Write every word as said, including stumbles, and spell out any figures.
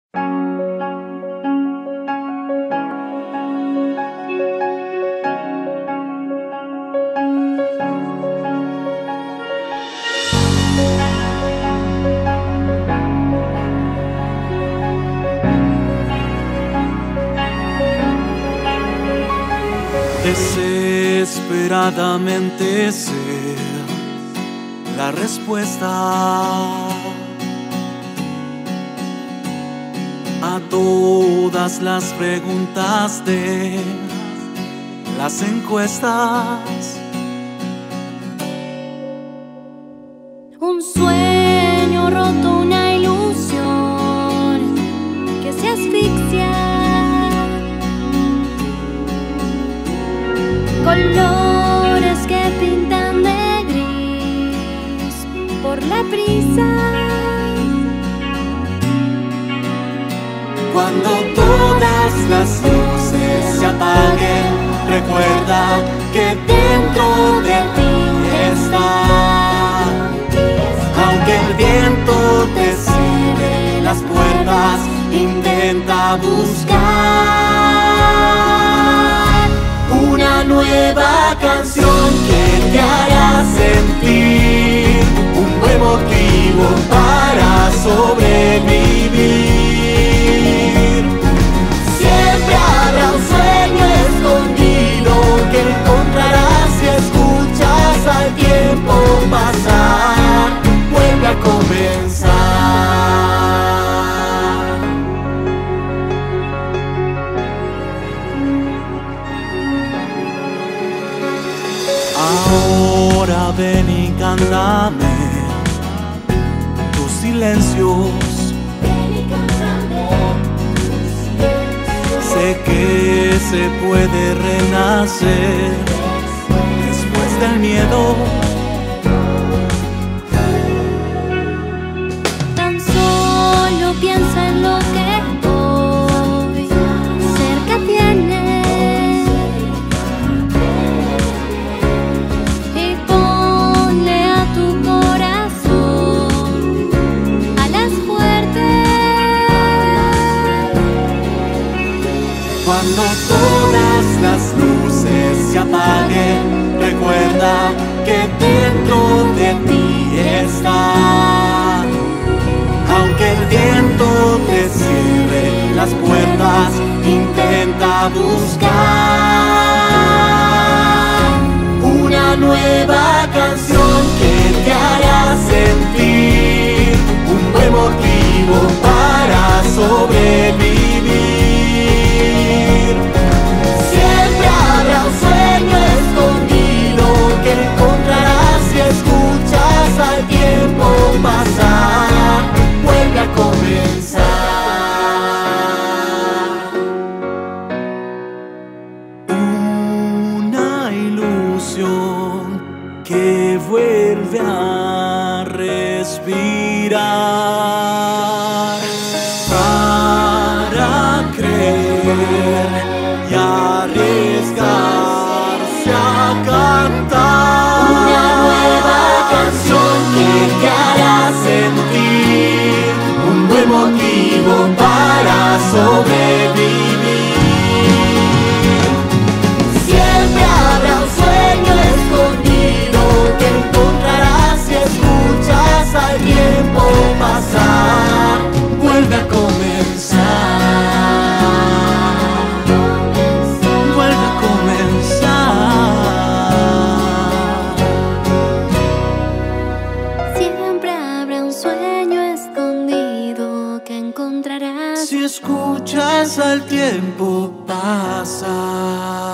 Desesperadamente sé la respuesta a todas las preguntas de las encuestas. Un sueño roto, una ilusión que se asfixia. Colores que pintan de gris por la prisa. Cuando todas las luces se apaguen, recuerda que dentro de ti está. Aunque el viento te cierre las puertas, intenta buscar una nueva canción que te hará sentir un buen motivo para sobrevivir. Siempre habrá un sueño escondido que encontrarás si escuchas al tiempo pasar. Vuelve a comenzar. Ahora ven y cántame tus silencios. Sé que se puede renacer después del miedo. Tan solo piensa en lo que hoy cerca tienes y ponle a tu corazón alas fuertes. Cuando todas las luces se apaguen, recuerda que dentro de ti está. Aunque el viento te cierre las puertas, intenta buscar una nueva canción que te hará sentir un buen motivo para sobrevivir. Siempre habrá un sueño escondido que encontrarás si escuchas al tiempo pasar. Vuelve a comenzar. Una ilusión que vuelve a respirar para creer y arriesgarse a cantar una nueva canción que te hará sentir un buen motivo para sobrevivir. Siempre habrá un sueño escondido que encontrarás si escuchas al tiempo pasar. Vuelve a comenzar. Vuelve a comenzar. Siempre habrá un sueño escondido que encontrarás Si escuchas al tiempo pasar.